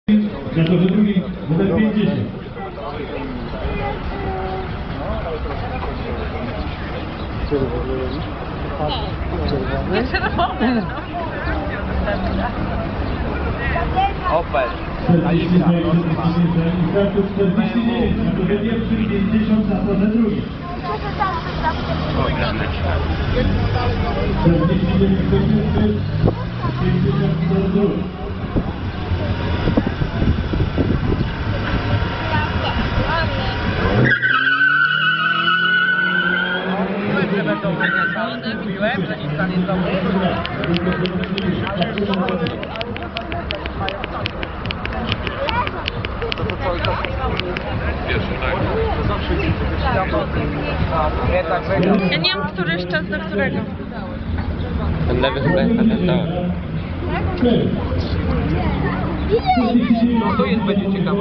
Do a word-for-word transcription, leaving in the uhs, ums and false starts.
Na torze drugi numer pięćdziesiąt. Czerwony? Czerwony. Opel. czterdzieści dwa i startu czterdzieści dziewięć, na torze pierwszym pięćdziesiąt, na torze drugim. czterdzieści dziewięć pięćdziesiąt, pięćdziesiąt na torze drugim. Że będą wyniesione, mówiłem, że nic tam nie zrobię. To to co, to Pierwszy, tak. to są trzydzieści. Nie tak wygrał. Ja nie wiem, który jest czas do którego. Ten lewy chyba jest na ten dół. No to jest będzie